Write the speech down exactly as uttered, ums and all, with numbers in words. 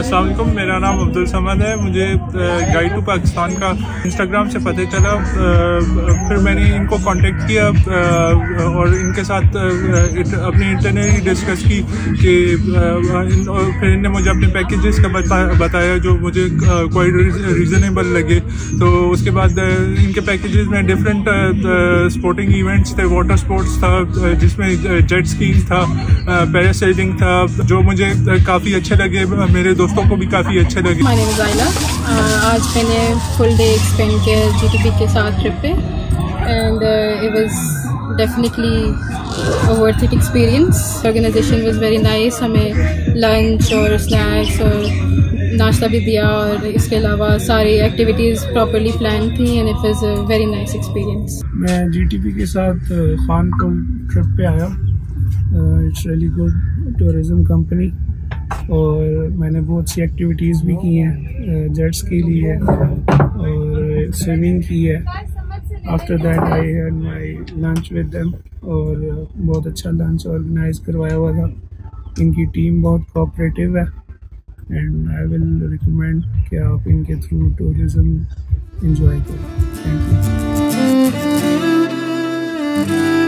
अस्सलाम वालेकुम, मेरा नाम अब्दुल समद है। मुझे गाइड टू पाकिस्तान का इंस्टाग्राम से पता चला, फिर मैंने इनको कांटेक्ट किया और इनके साथ अपनी इंटरनली डिस्कस की कि फिर इन्होंने मुझे अपने पैकेजेस का बता, बताया जो मुझे कोई रीज़नेबल लगे। तो उसके बाद इनके पैकेजेस में डिफरेंट स्पोर्टिंग इवेंट्स थे, वाटर स्पोर्ट्स था जिसमें जेट स्कीइंग था, पैरासेलिंग था, जो मुझे काफ़ी अच्छे लगे, मेरे दोस्तों को भी काफ़ी अच्छे लगे। My name is Aila. आज मैंने फुल डे स्पेंड किया जीटीपी के साथ ट्रिप पे and it was definitely a worth it experience. Organization was very nice, हमें लंच और स्नैक्स और नाश्ता भी दिया और इसके अलावा सारी एक्टिविटीज़ प्रॉपरली प्लान थी and it was a very nice experience. मैं जीटीपी के साथ खानपुर ट्रिप पे आया। It's really good tourism company और मैंने बहुत सी एक्टिविटीज़ भी की हैं, जेट स्की ली है और स्विमिंग की है। After that I had my lunch with them और बहुत अच्छा लंच ऑर्गेनाइज करवाया हुआ था। इनकी टीम बहुत कोऑपरेटिव है एंड आई विल रिकमेंड कि आप इनके थ्रू टूरिज़म एंजॉय करें। Thank you.